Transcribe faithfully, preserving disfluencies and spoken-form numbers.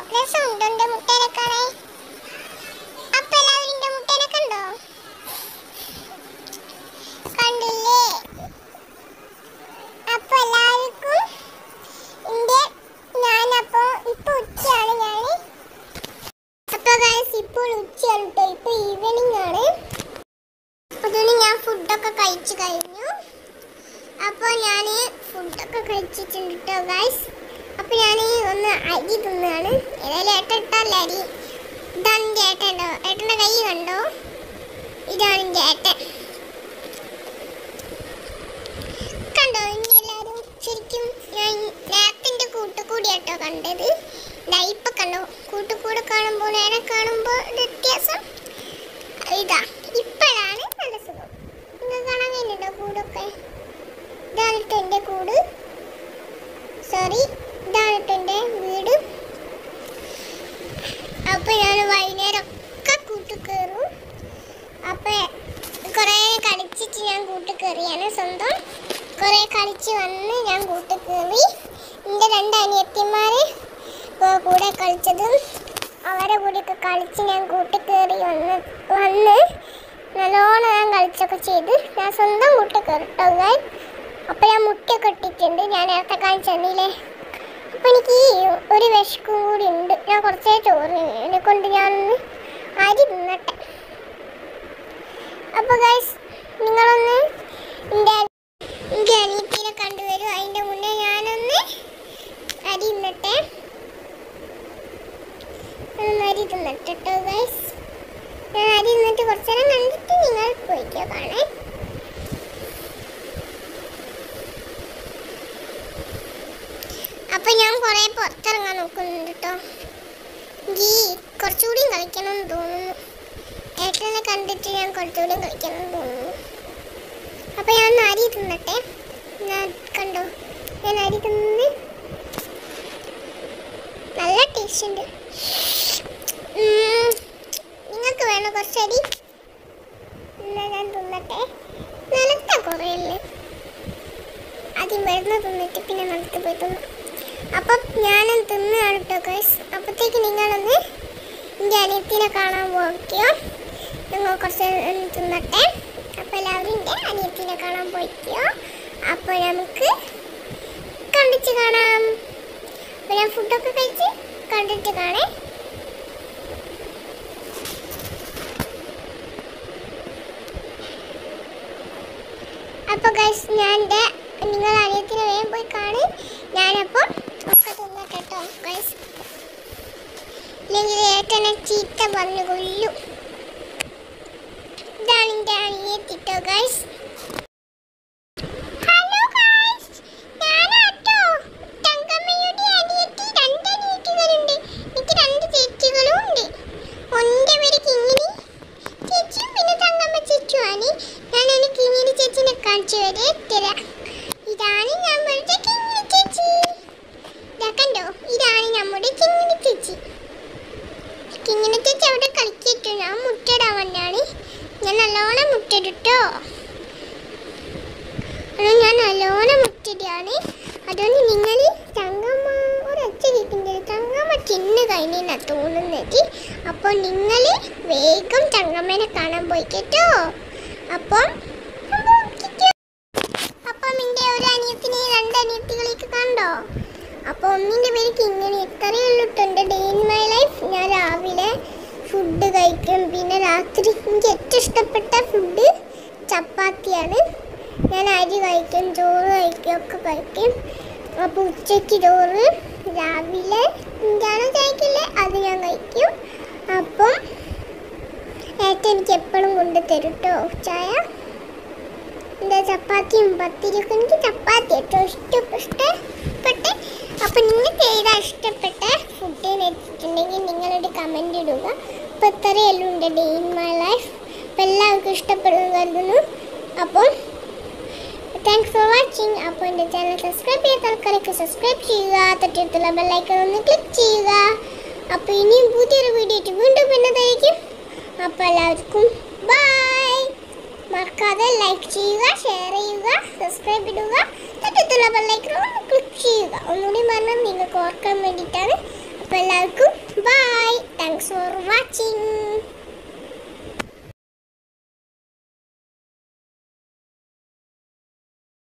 രസമുണ്ടോ എൻ്റെ മുട്ടേനെ കാണാൻ? അപ്പം എല്ലാവരും എൻ്റെ മുട്ടേനെ കണ്ടോ? കണ്ടില്ലേ? അപ്പോൾ എല്ലാവർക്കും എൻ്റെ ഞാനപ്പോൾ ഇപ്പോൾ ഉച്ചയാണ് ഞാൻ അപ്പോൾ ഗൈസ് ഇപ്പോൾ ഉച്ചയാണ് കേട്ടോ. ഇപ്പോൾ ഈവനിങ് ആണ്. അതുകൊണ്ട് ഞാൻ ഫുഡൊക്കെ കഴിച്ചു കഴിഞ്ഞു. അപ്പോൾ ഞാൻ ഫുഡൊക്കെ കഴിച്ചിട്ടുണ്ട് കേട്ടോ ഗൈസ്. അപ്പോൾ ഞാൻ ഒന്ന് അരി തിന്നാണ്. ഏതായാലും ഏട്ടൻ ഇട്ടല്ല അരി. ഇതാണ് എൻ്റെ ഏട്ടൻ. ഏട്ടൻ്റെ കൈ കണ്ടോ? ഇതാണ് എൻ്റെ ഏട്ടൻ. കണ്ടോ? ഇനി എല്ലാവരും ശരിക്കും ഞാൻ നേരത്തെ കൂട്ടുകൂടി കേട്ടോ കണ്ടത്. ഇപ്പം കണ്ടോ? കൂട്ടുകൂടെ കാണുമ്പോൾ നേരെ കാണുമ്പോൾ വ്യത്യാസം ഇതാ. ഇപ്പോഴാണ് നല്ല സുഖം. നിങ്ങൾ കാണാൻ കഴിഞ്ഞിട്ടുണ്ടോ കൂടൊക്കെ? ഇതാണ് കേട്ടോ എൻ്റെ കൂട്. സോറി, ഇതാണ് കേട്ടോ എൻ്റെ വീട്. അപ്പോൾ ഞാൻ വൈകുന്നേരം ഒക്കെ കൂട്ട് കയറും. അപ്പോൾ കുറേ കളിച്ചിട്ട് ഞാൻ കൂട്ട് കയറിയാണ്. സ്വന്തം കുറേ കളിച്ച് വന്ന് ഞാൻ കൂട്ട് കയറി. എൻ്റെ രണ്ട് അനിയത്തിമാർ കൂടെ കളിച്ചതും അവരെ കൂടെയൊക്കെ കളിച്ച് ഞാൻ കൂട്ട് കയറി വന്ന് വന്ന് നല്ലോണം ഞാൻ കളിച്ചൊക്കെ ചെയ്ത് ഞാൻ സ്വന്തം കൂട്ട് കയറിട്ടോ. അപ്പോൾ ഞാൻ മുട്ടയൊക്കെ ഇട്ടിട്ടുണ്ട്. ഞാൻ നേരത്തെ കാണിച്ചെന്നില്ലേ? അപ്പോൾ എനിക്ക് ഒരു വിശക്കും കൂടി ഉണ്ട്. ഞാൻ കുറച്ചേ ചോറ് എന്നെ കൊണ്ട് ഞാനൊന്ന് അരി തിന്നട്ടെ. അപ്പോൾ ഗൈസ് നിങ്ങളൊന്ന് എൻ്റെ എൻ്റെ അനിയത്തിനെ കണ്ടുവരും. അതിൻ്റെ മുന്നേ ഞാനൊന്ന് അരി തിന്നട്ടെ. ഒന്ന് അരി തിന്നട്ടെ കേട്ടോ ഗൈസ്. ഞാൻ അരി തിന്നിട്ട് കുറച്ച് നേരം കണ്ടിട്ട് നിങ്ങൾ പോയിക്കോ കാണാൻ. അപ്പം ഞാൻ കുറേ പുറത്തിറങ്ങാൻ നോക്കുന്നുണ്ട് കേട്ടോ. എനിക്ക് കുറച്ചുകൂടി കളിക്കണം എന്ന് തോന്നുന്നു. ഏട്ടനെ കണ്ടിട്ട് ഞാൻ കുറച്ചുകൂടി കളിക്കണം എന്ന് തോന്നുന്നു. അപ്പം ഞാൻ ഒന്ന് അരി തിന്നട്ടെ. ഞാൻ കണ്ടോ? ഞാൻ അരി തിന്ന് നല്ല ടേസ്റ്റ് ഉണ്ട്. നിങ്ങൾക്ക് വേണോ കുറച്ചരി? എന്നാൽ ഞാൻ തിന്നട്ടെ. നിലത്ത കുറയല്ലേ, ആദ്യം വെറുതെ തിന്നിട്ട് പിന്നെ നിലത്ത് പോയി തിന്നു. അപ്പം ഞാനും തിന്നാണ് കേട്ടോ ഗൈസ്. അപ്പോഴത്തേക്ക് നിങ്ങളൊന്ന് എൻ്റെ അനിയത്തിനെ കാണാൻ പോയിക്കോ. നിങ്ങൾ കുറച്ച് തിന്നട്ടെ. അപ്പോൾ എല്ലാവരും എൻ്റെ അനിയത്തിനെ കാണാൻ പോയിക്കോ. അപ്പോൾ നമുക്ക് കണ്ടിട്ട് കാണാം. അപ്പോൾ ഞാൻ ഫുഡൊക്കെ കഴിച്ച് കണ്ടിട്ട് കാണേ. അപ്പോൾ ഗൈസ് ഞാൻ എൻ്റെ നിങ്ങൾ അനിയത്തിനെ വേഗം പോയി കാണി. ഞാനപ്പോൾ ഒക്കെ തിന്നട്ടെ കേട്ടോ ഗൈസ്. ഇല്ലെങ്കിൽ ഏട്ടനെ ചീത്ത പറഞ്ഞു കൊല്ലും. ഇതാണ് എൻ്റെ അനിയത്തി കേട്ടോ ഗൈസ്. ഹലോ ഗൈസ്, ഞാനാട്ടോ തങ്കമ്മയുടെ അനിയത്തി. രണ്ട് അനിയത്തികളുണ്ട്. എനിക്ക് രണ്ട് ചേച്ചികളും ഉണ്ട്. ഒന്നിൻ്റെ പേര് കിങ്ങിണി ചേച്ചിയും പിന്നെ തങ്കമ്മ ചേച്ചിയുമാണ്. ഞാൻ ഒരു കിങ്ങിണി ചേച്ചിനെ കാണിച്ചു വരെ തരാം. ഇതാണ് നമ്മുടെ കിങ്ങിണി ചേച്ചി. ഇതാ കണ്ടോ? ഇതാണ് നമ്മുടെ കിങ്ങിണി ചേച്ചി. കിങ്ങിണി ചേച്ചി അവിടെ കളിക്കിട്ടു. ഞാൻ മുട്ടയിടാൻ വന്നാണ്. ഞാൻ നല്ലോണം മുട്ടയിട്ടോ. ഞാൻ നല്ലോണം മുട്ടയിടാണ്. അതുകൊണ്ട് നിങ്ങൾ തങ്കമ്മ ഒരൊച്ച കേൾക്കുന്നത് തങ്കമ്മ ചിന്ന് കഴിഞ്ഞാ തോന്നുന്നത്. അപ്പോൾ നിങ്ങൾ വേഗം തങ്കമ്മനെ കാണാൻ പോയി കേട്ടോ. അപ്പം അപ്പം എൻ്റെ ഒരു അനിയത്തിനെ രണ്ട് അനിയത്തികളേക്ക് കണ്ടോ? അപ്പോൾ ഒന്നിൻ്റെ പേര് കിങ്ങിണി. ഇത്രയേ ഉള്ളൂ എൻ്റെ ഡേ ഇൻ മൈ ലൈഫ്. ഞാൻ രാവിലെ ഫുഡ് കഴിക്കും. പിന്നെ രാത്രി എനിക്ക് ഏറ്റവും ഇഷ്ടപ്പെട്ട ഫുഡ് ചപ്പാത്തിയാണ്. ഞാൻ അരി കഴിക്കും, ചോറ് കഴിക്കും, ഒക്കെ കഴിക്കും. അപ്പോൾ ഉച്ചയ്ക്ക് ചോറ്, രാവിലെ എന്താണ് കഴിക്കില്ലേ അത് ഞാൻ കഴിക്കും. അപ്പം ഏട്ടൻ എനിക്ക് എപ്പോഴും കൊണ്ട് തരും കേട്ടോ ചായ. എന്താ ചപ്പാത്തിയും പത്തിരിയൊക്കെ എനിക്ക് ചപ്പാത്തി ഏറ്റവും ഇഷ്ടം ഇഷ്ടപ്പെട്ട്. അപ്പം നിങ്ങൾക്ക് ഏതാ ഇഷ്ടപ്പെട്ട ഫുഡ് എന്ന് വെച്ചിട്ടുണ്ടെങ്കിൽ നിങ്ങളൊരു കമൻറ്റ് ഇടുക. അപ്പോൾ ഇത്രയെല്ലാം ഉണ്ട് ഡേ ഇൻ മൈ ലൈഫ്. അപ്പോൾ എല്ലാവർക്കും ഇഷ്ടപ്പെടുന്നു കരുതുന്നു. അപ്പം താങ്ക്സ് ഫോർ വാച്ചിങ്. അപ്പോൾ എൻ്റെ ചാനൽ സബ്സ്ക്രൈബ് ചെയ്യാത്ത ആൾക്കാരൊക്കെ സബ്സ്ക്രൈബ് ചെയ്യുക. തൊട്ടടുത്തുള്ള ബെല്ലൈക്കൺ ഒന്ന് ക്ലിക്ക് ചെയ്യുക. അപ്പോൾ ഇനിയും പുതിയൊരു വീഡിയോ ആയിട്ട് വീണ്ടും വരുന്നതായിരിക്കും. അപ്പോൾ എല്ലാവർക്കും ബൈ. മറക്കാതെ ലൈക്ക് ചെയ്യുക, ഷെയർ ചെയ്യുക, സബ്സ്ക്രൈബ് ഇടുക, തൊട്ടടുത്തുള്ള ബെല്ലൈക്കൺ ഒന്ന് ക്ലിക്ക് ചെയ്യുക. ഒന്നുകൂടി പറഞ്ഞാൽ നിങ്ങൾക്ക് ഓർക്കാൻ വേണ്ടിയിട്ടാണ്. അപ്പോൾ എല്ലാവർക്കും ബൈ. Thanks for watching.